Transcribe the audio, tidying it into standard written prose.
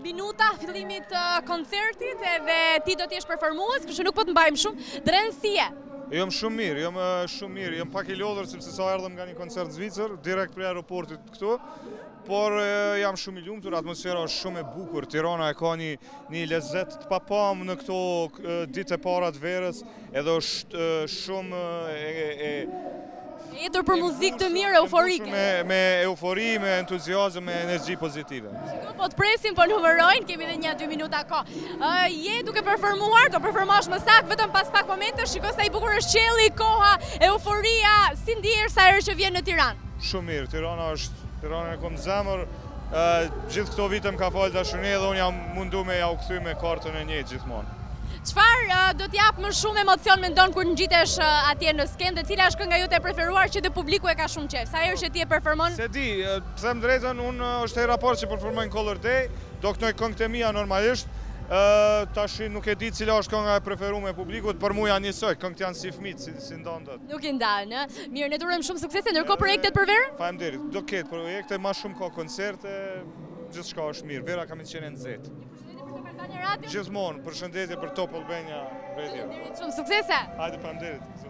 minuta fillimit të koncertit edhe ti do t'jesh performues, kështu nuk po të mbajmë shumë. Dren si je? Jam shumë mirë, jam pak I lodhur sepse sa erdhëm nga një koncert zvicër, direkt prej aeroportit këtu, por jam shumë I lumtur, atmosfera është shumë e bukur, Tirana e ka një lezet të papam në këto ditë e para të verës, edhe është shumë jetur për muzikë të mirë, euforike. Me eufori, me entuziazëm, me energji pozitive. Shiko, po të presim, po numërojnë, kemi dhe 1-2 minuta ko. Je duke performuar, do performosh më saktë, vetëm pas pak momente, shiko sa I bukur është qielli, koha, euforia, si ndihesh sa herë që vjen në Tiranë? Shumë mirë, Tirana e kom zemër, gjithë këto vite më ka falë dashuri dhe unë jam mundu me ja u kthy me kartën e njëjtë gjithmonë. Çfarë do t'jap më shumë emocion mendon kur ngjitesh atje në skenë dhe cila është kënga jote e preferuar që dhe publiku e ka shumë qejf? Sa herë që ti e performon? Se di, them drejtën, unë është hera parë që performoj në Color Day, do kënoj këngët e mia normalisht, tash nuk e di cila është kënga e preferuar e publikut, për mua janë njësoj, këngët janë si fëmijë, si ndan dot. Nuk I ndanë, mirë, ne urojmë shumë suksese, ndërkohë projektet për verën? Faleminderit, do ketë projekte, më shumë ka koncerte, gjithçka është mirë, vera kam qenë nxehtë. Gjithmonë, përshëndetje për Top Albania Radio. Shumë suksese! Hajde, faleminderit.